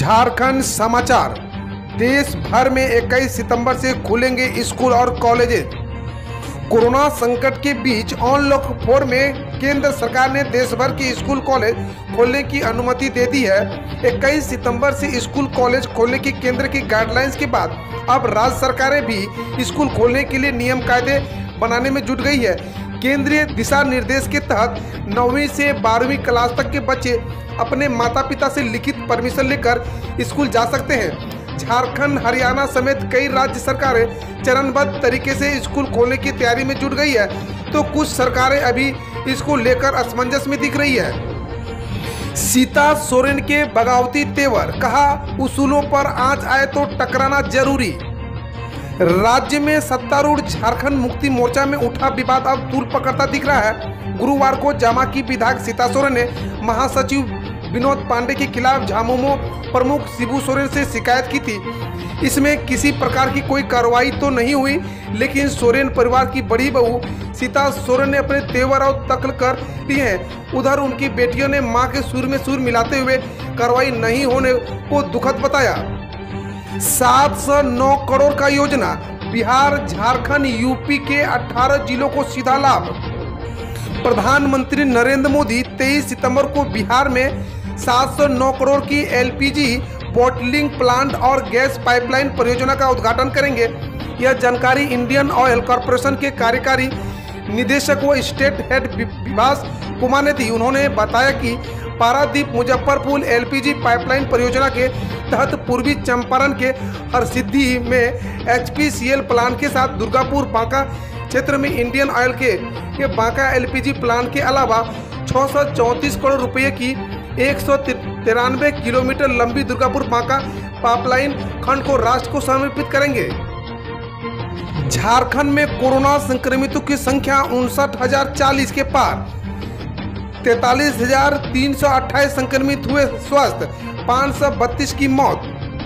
झारखंड समाचार। देश भर में 21 सितंबर से खुलेंगे स्कूल और कॉलेजेस। कोरोना संकट के बीच अनलॉक 4 में केंद्र सरकार ने देश भर के स्कूल कॉलेज खोलने की अनुमति दे दी है। 21 सितंबर से स्कूल कॉलेज खोलने की केंद्र की गाइडलाइंस के बाद अब राज्य सरकारें भी स्कूल खोलने के लिए नियम कायदे बनाने में जुट गई है। केंद्रीय दिशा निर्देश के तहत 9वीं से 12वीं क्लास तक के बच्चे अपने माता पिता से लिखित परमिशन लेकर स्कूल जा सकते हैं। झारखंड, हरियाणा समेत कई राज्य सरकारें चरणबद्ध तरीके से स्कूल खोलने की तैयारी में जुट गई है, तो कुछ सरकारें अभी इसको लेकर असमंजस में दिख रही है। सीता सोरेन के बगावती तेवर, कहा उसूलों पर आंच आए तो टकराना जरूरी। राज्य में सत्तारूढ़ झारखंड मुक्ति मोर्चा में उठा विवाद अब तूल पकड़ता दिख रहा है। गुरुवार को जामा की विधायक सीता सोरेन ने महासचिव विनोद पांडे के खिलाफ झामुमो प्रमुख शिबू सोरेन से शिकायत की थी। इसमें किसी प्रकार की कोई कार्रवाई तो नहीं हुई, लेकिन सोरेन परिवार की बड़ी बहू सीता सोरेन ने अपने तेवर और तकल कर लिए हैं। उधर उनकी बेटियों ने मां के सुर में सुर मिलाते हुए कार्रवाई नहीं होने को दुखद बताया। 709 करोड़ का योजना, बिहार, झारखंड, यूपी के 18 जिलों को सीधा लाभ। प्रधानमंत्री नरेंद्र मोदी 23 सितंबर को बिहार में 709 करोड़ की एलपीजी बॉटलिंग प्लांट और गैस पाइपलाइन परियोजना का उद्घाटन करेंगे। यह जानकारी इंडियन ऑयल कॉरपोरेशन के कार्यकारी निदेशक व स्टेट हेड विभास कुमार ने दी। उन्होंने बताया कि पारादीप मुजफ्फरपुर एलपीजी पाइपलाइन परियोजना के तहत पूर्वी चंपारण के हरसिद्धि में एचपीसीएल प्लांट के साथ दुर्गापुर बांका क्षेत्र में इंडियन ऑयल के बांका एलपीजी प्लांट के अलावा 634 करोड़ रुपए की 193 किलोमीटर लंबी दुर्गापुर बांका पाइपलाइन खंड को राष्ट्र को समर्पित करेंगे। झारखंड में कोरोना संक्रमितों की संख्या 59,040 के पार। 43,328 संक्रमित हुए स्वस्थ, 532 की मौत।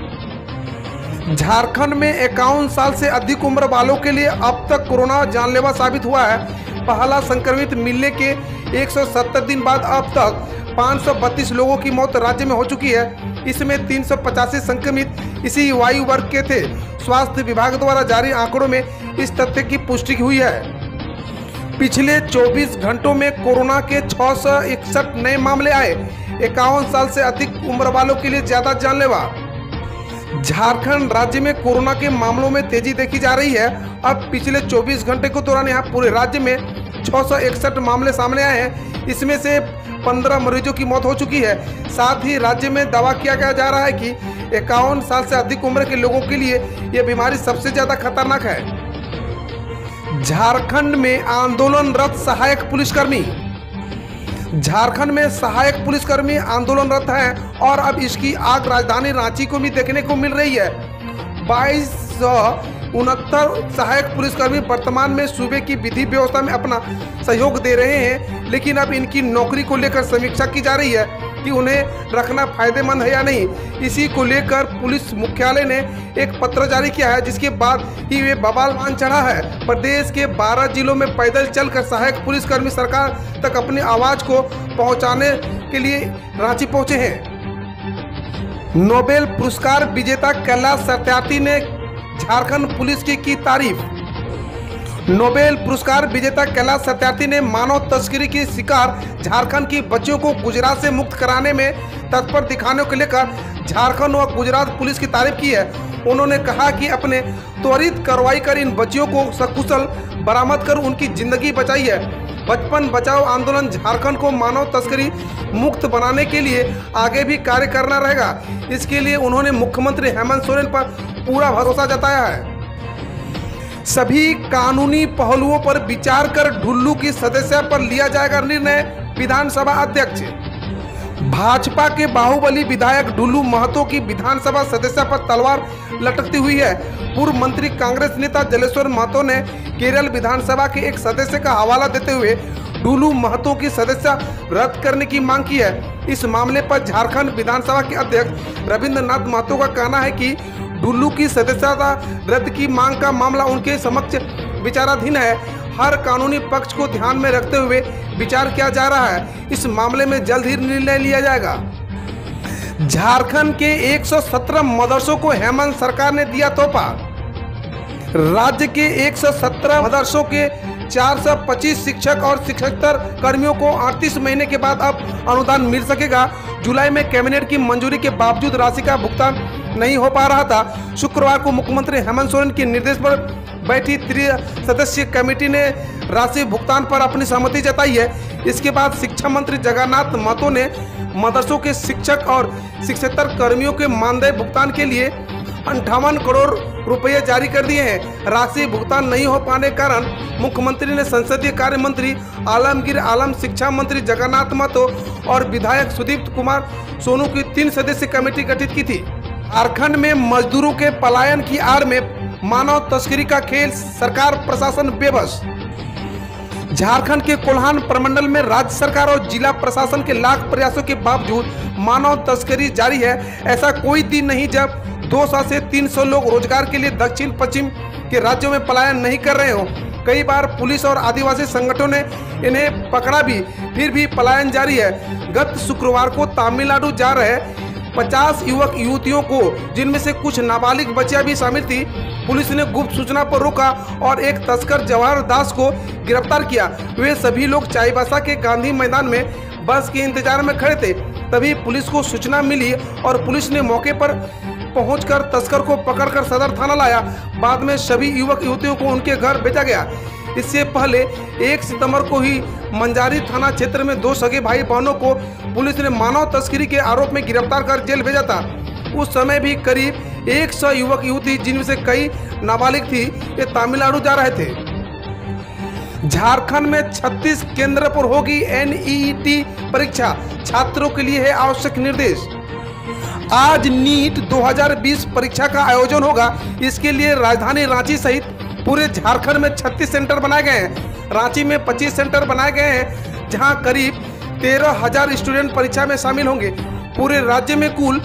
झारखंड में 51 साल से अधिक उम्र वालों के लिए अब तक कोरोना जानलेवा साबित हुआ है। पहला संक्रमित मिलने के 170 दिन बाद अब तक 532 लोगों की मौत राज्य में हो चुकी है। इसमें 385 संक्रमित इसी आयु वर्ग के थे। स्वास्थ्य विभाग द्वारा जारी आंकड़ों में इस तथ्य की पुष्टि हुई है। पिछले 24 घंटों में कोरोना के 661 नए मामले आए। 51 साल से अधिक उम्र वालों के लिए ज्यादा जानलेवा। झारखंड राज्य में कोरोना के मामलों में तेजी देखी जा रही है। अब पिछले 24 घंटे के दौरान यहाँ पूरे राज्य में 661 मामले सामने आए हैं। इसमें से 15 मरीजों की मौत हो चुकी है। साथ ही राज्य में दावा किया जा रहा है कि 51 साल से अधिक उम्र के लोगों के लिए यह बीमारी सबसे ज्यादा खतरनाक है। झारखंड में आंदोलनरत सहायक पुलिसकर्मी। झारखंड में सहायक पुलिसकर्मी आंदोलनरत है और अब इसकी आग राजधानी रांची को भी देखने को मिल रही है। 2269 सहायक पुलिसकर्मी वर्तमान में सूबे की विधि व्यवस्था में अपना सहयोग दे रहे हैं, लेकिन अब इनकी नौकरी को लेकर समीक्षा की जा रही है कि उन्हें रखना फायदेमंद है या नहीं। इसी को लेकर पुलिस मुख्यालय ने एक पत्र जारी किया है, जिसके बाद ही वे बवाल मान चढ़ा है। प्रदेश के 12 जिलों में पैदल चलकर सहायक पुलिसकर्मी सरकार तक अपनी आवाज को पहुंचाने के लिए रांची पहुंचे हैं। नोबेल पुरस्कार विजेता कैलाश सत्यार्थी ने झारखंड पुलिस की तारीफ। नोबेल पुरस्कार विजेता कैलाश सत्यार्थी ने मानव तस्करी की शिकार झारखंड की बच्चियों को गुजरात से मुक्त कराने में तत्पर दिखाने को लेकर झारखंड व गुजरात पुलिस की तारीफ की है। उन्होंने कहा कि अपने त्वरित कार्रवाई कर इन बच्चियों को सकुशल बरामद कर उनकी जिंदगी बचाई है। बचपन बचाओ आंदोलन झारखंड को मानव तस्करी मुक्त बनाने के लिए आगे भी कार्य करना रहेगा। इसके लिए उन्होंने मुख्यमंत्री हेमंत सोरेन पर पूरा भरोसा जताया है। सभी कानूनी पहलुओं पर विचार कर ढुल्लू की सदस्यता पर लिया जाएगा निर्णय, विधानसभा अध्यक्ष। भाजपा के बाहुबली विधायक ढुल्लू महतो की विधानसभा सदस्यता पर तलवार लटकती हुई है। पूर्व मंत्री कांग्रेस नेता जलेश्वर महतो ने केरल विधानसभा के एक सदस्य का हवाला देते हुए ढुल्लू महतो की सदस्यता रद्द करने की मांग की है। इस मामले पर झारखंड विधानसभा के अध्यक्ष रविंद्रनाथ महतो का कहना है कि ढुल्लू की सदस्यता रद्द की मांग का मामला उनके समक्ष विचाराधीन है। हर कानूनी पक्ष को ध्यान में रखते हुए विचार किया जा रहा है। इस मामले में जल्द ही निर्णय लिया जाएगा। झारखंड के 117 मदरसों को हेमंत सरकार ने दिया तोहफा। राज्य के 117 मदरसों के 425 शिक्षक और शिक्षकेतर कर्मियों को 38 महीने के बाद अब अनुदान मिल सकेगा। जुलाई में कैबिनेट की मंजूरी के बावजूद राशि का भुगतान नहीं हो पा रहा था। शुक्रवार को मुख्यमंत्री हेमंत सोरेन के निर्देश पर बैठी त्रिसदस्यीय कमेटी ने राशि भुगतान पर अपनी सहमति जताई है। इसके बाद शिक्षा मंत्री जगन्नाथ महतो ने मदरसों के शिक्षक और शिक्षकेतर कर्मियों के मानदेय भुगतान के लिए 58 करोड़ रुपये जारी कर दिए हैं। राशि भुगतान नहीं हो पाने के कारण मुख्यमंत्री ने संसदीय कार्य मंत्री आलमगीर आलम, शिक्षा मंत्री जगन्नाथ महतो और विधायक सुदीप्त कुमार सोनू की 3 सदस्यीय कमेटी गठित की थी। झारखंड में मजदूरों के पलायन की आड़ में मानव तस्करी का खेल, सरकार प्रशासन बेबस। झारखंड के कोल्हान प्रमंडल में राज्य सरकार और जिला प्रशासन के लाख प्रयासों के बावजूद मानव तस्करी जारी है। ऐसा कोई दिन नहीं जब 200 से 300 लोग रोजगार के लिए दक्षिण पश्चिम के राज्यों में पलायन नहीं कर रहे हो। कई बार पुलिस और आदिवासी संगठनों ने इन्हें पकड़ा भी, फिर भी पलायन जारी है। गत शुक्रवार को तमिलनाडु जा रहे 50 युवक युवतियों को, जिनमें से कुछ नाबालिग बच्चियां भी शामिल थी, पुलिस ने गुप्त सूचना पर रोका और एक तस्कर जवाहर दास को गिरफ्तार किया। वे सभी लोग चाईबासा के गांधी मैदान में बस के इंतजार में खड़े थे। तभी पुलिस को सूचना मिली और पुलिस ने मौके पर पहुंचकर तस्कर को पकड़कर सदर थाना लाया। बाद में सभी युवक युवतियों को उनके घर भेजा गया। इससे पहले 1 सितंबर को ही मंजारी थाना क्षेत्र में 2 सगे भाई बहनों को पुलिस ने मानव तस्करी के आरोप में गिरफ्तार कर जेल भेजा था। उस समय भी करीब 100 युवक युवती, जिनमें से कई नाबालिग थी, ये तमिलनाडु जा रहे थे। झारखंड में 36 केंद्र पर होगी NEET परीक्षा, छात्रों के लिए है आवश्यक निर्देश। आज नीट 2020 परीक्षा का आयोजन होगा। इसके लिए राजधानी रांची सहित पूरे झारखंड में 36 सेंटर बनाए गए हैं। रांची में 25 सेंटर बनाए गए हैं, जहां करीब 13,000 स्टूडेंट परीक्षा में शामिल होंगे। पूरे राज्य में कुल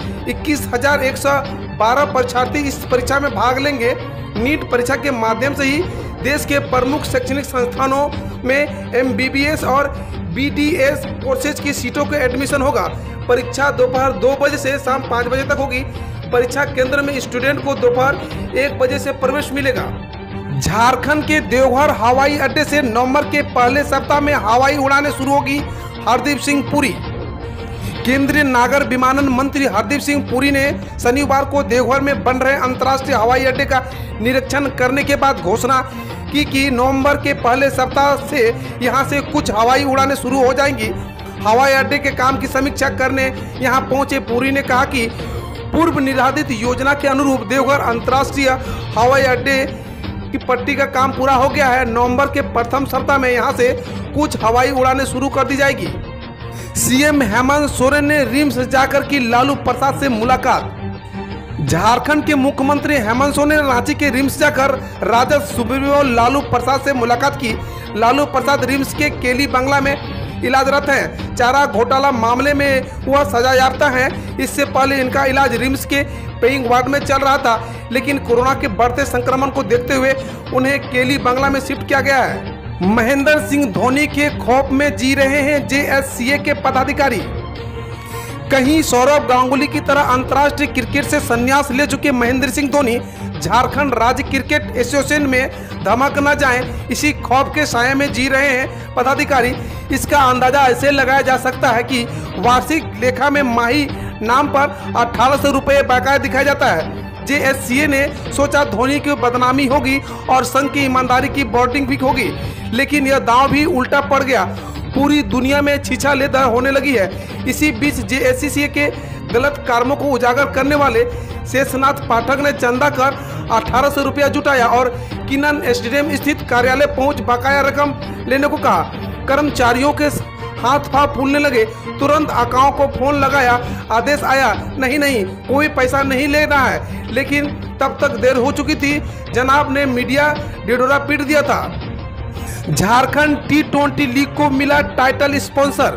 21,112 परीक्षार्थी इस परीक्षा में भाग लेंगे। नीट परीक्षा के माध्यम से ही देश के प्रमुख शैक्षणिक संस्थानों में MBBS और BDS कोर्सेज की सीटों के एडमिशन होगा। परीक्षा दोपहर 2 बजे से शाम 5 बजे तक होगी। परीक्षा केंद्र में स्टूडेंट को दोपहर 1 बजे से प्रवेश मिलेगा। झारखंड के देवघर हवाई अड्डे से नवंबर के पहले सप्ताह में हवाई उड़ानें शुरू होगी। हरदीप सिंह पुरी। केंद्रीय नागर विमानन मंत्री हरदीप सिंह पुरी ने शनिवार को देवघर में बन रहे अंतर्राष्ट्रीय हवाई अड्डे का निरीक्षण करने के बाद घोषणा की कि नवंबर के पहले सप्ताह से यहां से कुछ हवाई उड़ानें शुरू हो जाएंगी। हवाई अड्डे के काम की समीक्षा करने यहां पहुंचे पुरी ने कहा कि पूर्व निर्धारित योजना के अनुरूप देवघर अंतर्राष्ट्रीय हवाई अड्डे की पट्टी का काम पूरा हो गया है। नवंबर के प्रथम सप्ताह में यहां से कुछ हवाई उड़ानें शुरू कर दी जाएगी। सीएम हेमंत सोरेन ने रिम्स जाकर की लालू प्रसाद से मुलाकात। झारखंड के मुख्यमंत्री हेमंत सोरेन ने रांची के रिम्स जाकर राजद सुप्रीमो लालू प्रसाद से मुलाकात की। लालू प्रसाद रिम्स के केली बंगला में इलाजरत हैं। चारा घोटाला मामले में वह सजायाफ्ता हैं। इससे पहले इनका इलाज रिम्स के पेइंग वार्ड में चल रहा था, लेकिन कोरोना के बढ़ते संक्रमण को देखते हुए उन्हें केली बंगला में शिफ्ट किया गया है। महेंद्र सिंह धोनी के खौफ में जी रहे हैं JSCA के पदाधिकारी। कहीं सौरव गांगुली की तरह अंतर्राष्ट्रीय क्रिकेट से संन्यास ले चुके महेंद्र सिंह धोनी झारखंड राज्य क्रिकेट एसोसिएशन में धमक न जाएं, इसी खौफ के साये में जी रहे हैं पदाधिकारी। इसका अंदाजा ऐसे लगाया जा सकता है कि वार्षिक लेखा में माही नाम पर 1800 रुपये बकाया दिखाया जाता है। JSCA ने सोचा धोनी की बदनामी होगी और संघ की ईमानदारी की बोर्डिंग भी होगी, लेकिन यह दांव भी उल्टा पड़ गया। पूरी दुनिया में छीछा लेदर होने लगी है। इसी बीच JSCA के गलत कामों को उजागर करने वाले शेषनाथ पाठक ने चंदा कर 1800 रुपया जुटाया और किनन स्टेडियम स्थित कार्यालय पहुंच बकाया रकम लेने को कहा। कर्मचारियों के हाथ पांव फूलने लगे। तुरंत आकाओं को फोन लगाया, आदेश आया, नहीं कोई पैसा नहीं लेना है, लेकिन तब तक देर हो चुकी थी। जनाब ने मीडिया ढिढोरा पीट दिया था। झारखंड T20 लीग को मिला title sponsor.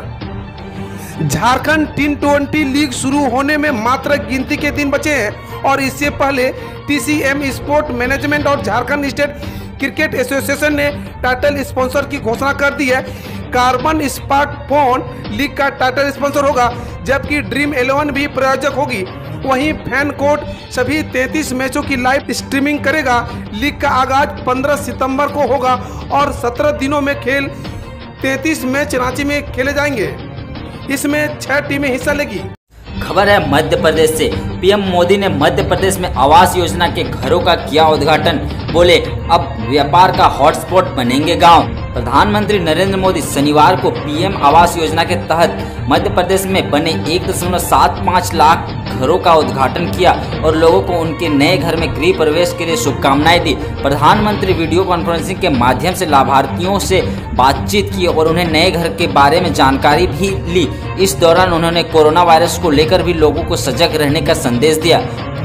Jharkhand T20 league शुरू होने में मात्र गिनती के दिन बचे हैं और इससे पहले TCM स्पोर्ट मैनेजमेंट और झारखंड स्टेट क्रिकेट एसोसिएशन ने टाइटल स्पॉन्सर की घोषणा कर दी है। कार्बन स्मार्टफोन लीग का टाइटल स्पॉन्सर होगा। जबकि ड्रीम 11 भी प्रायोजक होगी। वहीं फैन कोर्ट सभी 33 मैचों की लाइव स्ट्रीमिंग करेगा। लीग का आगाज 15 सितंबर को होगा और 17 दिनों में खेल 33 मैच रांची में खेले जाएंगे। इसमें 6 टीमें हिस्सा लेगी। खबर है मध्य प्रदेश से। पीएम मोदी ने मध्य प्रदेश में आवास योजना के घरों का किया उद्घाटन। बोले अब व्यापार का हॉटस्पॉट बनेंगे गांव। प्रधानमंत्री नरेंद्र मोदी शनिवार को पीएम आवास योजना के तहत मध्य प्रदेश में बने 1.75 लाख घरों का उद्घाटन किया और लोगों को उनके नए घर में गृह प्रवेश के लिए शुभकामनाएं दी। प्रधानमंत्री वीडियो कॉन्फ्रेंसिंग के माध्यम से लाभार्थियों से बातचीत की और उन्हें नए घर के बारे में जानकारी भी ली। इस दौरान उन्होंने कोरोना वायरस को लेकर भी लोगों को सजग रहने का संदेश दिया।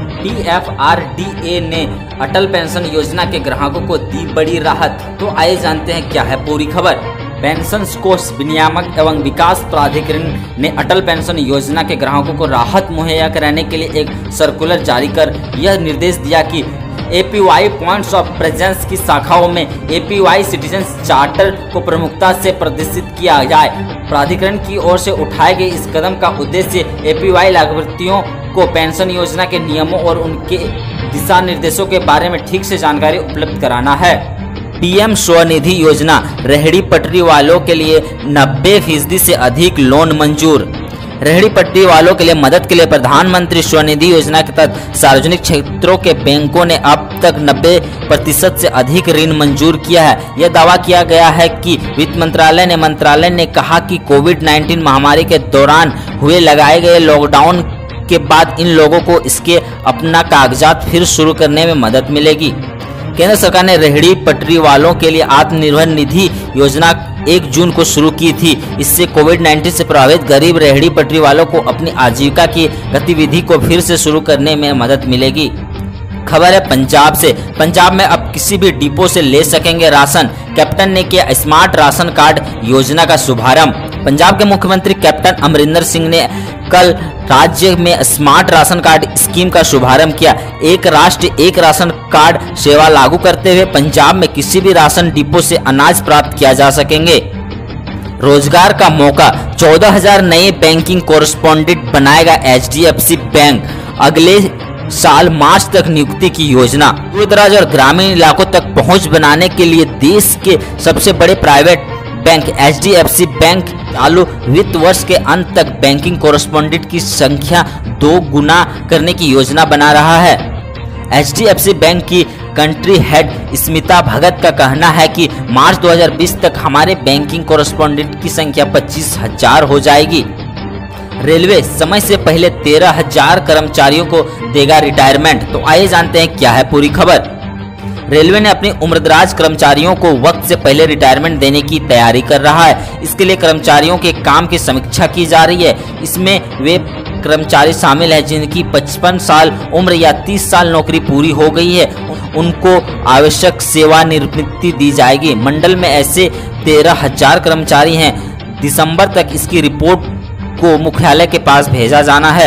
PFRDA ने अटल पेंशन योजना के ग्राहकों को दी बड़ी राहत। तो आइए जानते हैं क्या है पूरी खबर। पेंशन कोष विनियामक एवं विकास प्राधिकरण ने अटल पेंशन योजना के ग्राहकों को राहत मुहैया कराने के लिए एक सर्कुलर जारी कर यह निर्देश दिया कि APY पॉइंट्स ऑफ प्रेजेंस की शाखाओं में APY सिटीजन्स चार्टर को प्रमुखता से प्रदर्शित किया जाए। प्राधिकरण की ओर से उठाए गए इस कदम का उद्देश्य APY लाभार्थियों को पेंशन योजना के नियमों और उनके दिशा निर्देशों के बारे में ठीक से जानकारी उपलब्ध कराना है। PM स्वनिधि योजना, रेहड़ी पटरी वालों के लिए 90% से अधिक लोन मंजूर। रेहड़ी पटरी वालों के लिए मदद के लिए प्रधानमंत्री स्वनिधि योजना के तहत सार्वजनिक क्षेत्रों के बैंकों ने अब तक 90% से अधिक ऋण मंजूर किया है। यह दावा किया गया है कि वित्त मंत्रालय ने कहा कि कोविड-19 महामारी के दौरान हुए लगाए गए लॉकडाउन के बाद इन लोगों को इसके अपना कागजात फिर शुरू करने में मदद मिलेगी। केंद्र सरकार ने रेहड़ी पटरी वालों के लिए आत्मनिर्भर निधि योजना 1 जून को शुरू की थी। इससे कोविड-19 से प्रभावित गरीब रेहड़ी पटरी वालों को अपनी आजीविका की गतिविधि को फिर से शुरू करने में मदद मिलेगी। खबर है पंजाब से। पंजाब में अब किसी भी डिपो से ले सकेंगे राशन। कैप्टन ने किया स्मार्ट राशन कार्ड योजना का शुभारंभ। पंजाब के मुख्यमंत्री कैप्टन अमरिंदर सिंह ने कल राज्य में स्मार्ट राशन कार्ड स्कीम का शुभारंभ किया। एक राष्ट्र एक राशन कार्ड सेवा लागू करते हुए पंजाब में किसी भी राशन डिपो से अनाज प्राप्त किया जा सकेंगे। रोजगार का मौका, 14,000 नए बैंकिंग कोरेस्पोंडेंट बनाएगा HDFC बैंक। अगले साल मार्च तक नियुक्ति की योजना। दूरदराज और ग्रामीण इलाकों तक पहुंच बनाने के लिए देश के सबसे बड़े प्राइवेट बैंक HDFC बैंक चालू वित्त वर्ष के अंत तक बैंकिंग कोरेस्पोंडेंट की संख्या 2 गुना करने की योजना बना रहा है। HDFC बैंक की कंट्री हेड स्मिता भगत का कहना है कि मार्च 2020 तक हमारे बैंकिंग कोरेस्पोंडेंट की संख्या 25,000 हो जाएगी। रेलवे समय से पहले 13,000 कर्मचारियों को देगा रिटायरमेंट। तो आइए जानते हैं क्या है पूरी खबर। रेलवे ने अपने उम्रदराज कर्मचारियों को वक्त से पहले रिटायरमेंट देने की तैयारी कर रहा है। इसके लिए कर्मचारियों के काम की समीक्षा की जा रही है। इसमें वे कर्मचारी शामिल हैं जिनकी 55 साल उम्र या 30 साल नौकरी पूरी हो गई है। उनको आवश्यक सेवानिवृत्ति दी जाएगी। मंडल में ऐसे 13,000 कर्मचारी हैं। दिसंबर तक इसकी रिपोर्ट को मुख्यालय के पास भेजा जाना है।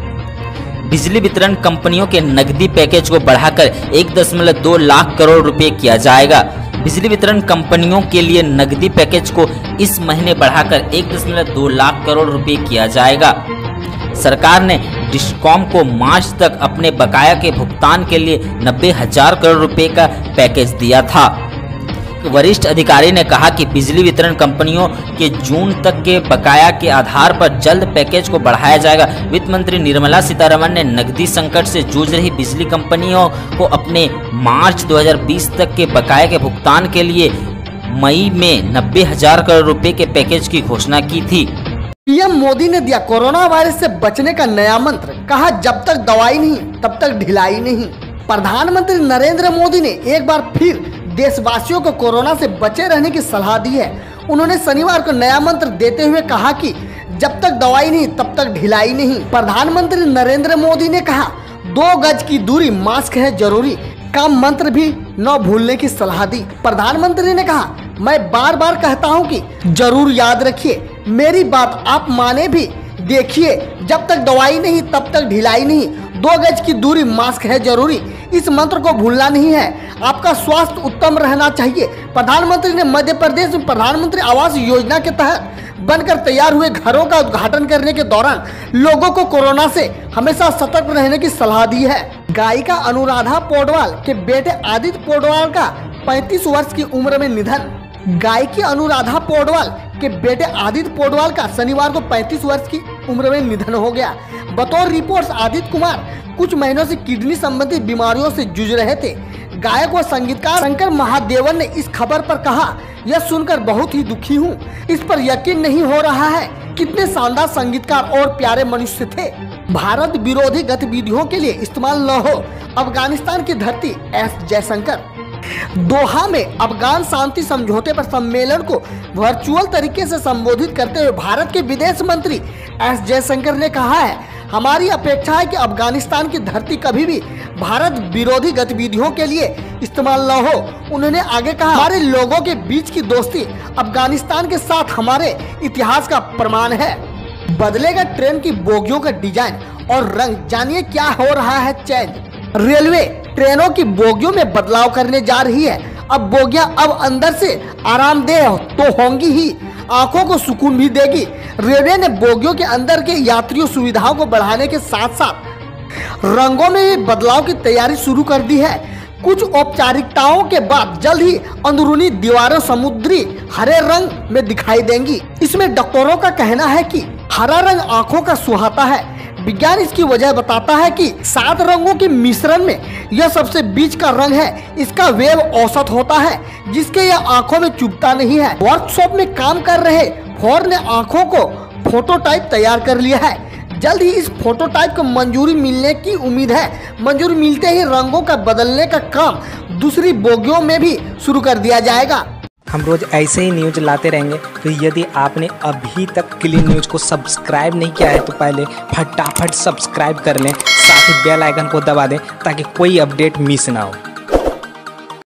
बिजली वितरण कंपनियों के नकदी पैकेज को बढ़ाकर 1.2 लाख करोड़ रुपए किया जाएगा। बिजली वितरण कंपनियों के लिए नकदी पैकेज को इस महीने बढ़ाकर 1.2 लाख करोड़ रुपए किया जाएगा। सरकार ने डिस्कॉम को मार्च तक अपने बकाया के भुगतान के लिए 90,000 करोड़ रुपए का पैकेज दिया था। वरिष्ठ अधिकारी ने कहा कि बिजली वितरण कंपनियों के जून तक के बकाया के आधार पर जल्द पैकेज को बढ़ाया जाएगा। वित्त मंत्री निर्मला सीतारमण ने नकदी संकट से जूझ रही बिजली कंपनियों को अपने मार्च 2020 तक के बकाया के भुगतान के लिए मई में 90,000 करोड़ रुपए के पैकेज की घोषणा की थी। पीएम मोदी ने दिया कोरोना वायरस से बचने का नया मंत्र। कहा जब तक दवाई नहीं तब तक ढिलाई नहीं। प्रधानमंत्री नरेंद्र मोदी ने एक बार फिर देशवासियों को कोरोना से बचे रहने की सलाह दी है। उन्होंने शनिवार को नया मंत्र देते हुए कहा कि जब तक दवाई नहीं तब तक ढिलाई नहीं। प्रधानमंत्री नरेंद्र मोदी ने कहा 2 गज की दूरी, मास्क है जरूरी का मंत्र भी न भूलने की सलाह दी। प्रधानमंत्री ने कहा मैं बार बार कहता हूं कि जरूर याद रखिए, मेरी बात आप माने भी देखिए, जब तक दवाई नहीं तब तक ढिलाई नहीं। 2 गज की दूरी, मास्क है जरूरी, इस मंत्र को भूलना नहीं है। आपका स्वास्थ्य उत्तम रहना चाहिए। प्रधानमंत्री ने मध्य प्रदेश में प्रधानमंत्री आवास योजना के तहत बनकर तैयार हुए घरों का उद्घाटन करने के दौरान लोगों को कोरोना से हमेशा सतर्क रहने की सलाह दी है। गायिका अनुराधा पौडवाल के बेटे आदित्य पौडवाल का 35 वर्ष की उम्र में निधन। गायिका अनुराधा पौडवाल के बेटे आदित्य पौडवाल का शनिवार को 35 वर्ष की उम्र में निधन हो गया। बतौर रिपोर्ट्स आदित्य कुमार कुछ महीनों से किडनी संबंधी बीमारियों से जूझ रहे थे। गायक व संगीतकार शंकर महादेवन ने इस खबर पर कहा, यह सुनकर बहुत ही दुखी हूँ। इस पर यकीन नहीं हो रहा है, कितने शानदार संगीतकार और प्यारे मनुष्य थे। भारत विरोधी गतिविधियों के लिए इस्तेमाल न हो अफगानिस्तान की धरती। एस जयशंकर। दोहा में अफगान शांति समझौते पर सम्मेलन को वर्चुअल तरीके से संबोधित करते हुए भारत के विदेश मंत्री एस जयशंकर ने कहा है, हमारी अपेक्षा है कि अफगानिस्तान की धरती कभी भी भारत विरोधी गतिविधियों के लिए इस्तेमाल न हो। उन्होंने आगे कहा, हमारे लोगों के बीच की दोस्ती अफगानिस्तान के साथ हमारे इतिहास का प्रमाण है। बदलेगा ट्रेन की बोगियों का डिजाइन और रंग, जानिए क्या हो रहा है चेंज। रेलवे ट्रेनों की बोगियों में बदलाव करने जा रही है। अब बोगियां अब अंदर से आरामदेह तो होंगी ही, आंखों को सुकून भी देगी। रेलवे ने बोगियों के अंदर के यात्रियों सुविधाओं को बढ़ाने के साथ साथ रंगों में भी बदलाव की तैयारी शुरू कर दी है। कुछ औपचारिकताओं के बाद जल्द ही अंदरूनी दीवारें समुद्री हरे रंग में दिखाई देंगी। इसमें डॉक्टरों का कहना है कि हरा रंग आंखों का सुहाता है। विज्ञान इसकी वजह बताता है कि 7 रंगों के मिश्रण में यह सबसे बीच का रंग है। इसका वेव औसत होता है, जिसके यह आंखों में चुभता नहीं है। वर्कशॉप में काम कर रहे फौर ने आंखों को फोटोटाइप तैयार कर लिया है। जल्द ही इस फोटोटाइप को मंजूरी मिलने की उम्मीद है। मंजूरी मिलते ही रंगों का बदलने का काम दूसरी बोगियों में भी शुरू कर दिया जाएगा। हम रोज ऐसे ही न्यूज लाते रहेंगे, तो यदि आपने अभी तक क्लीन न्यूज को सब्सक्राइब नहीं किया है तो पहले फटाफट सब्सक्राइब कर लें, साथ ही बेल आइकन को दबा दें ताकि कोई अपडेट मिस ना हो।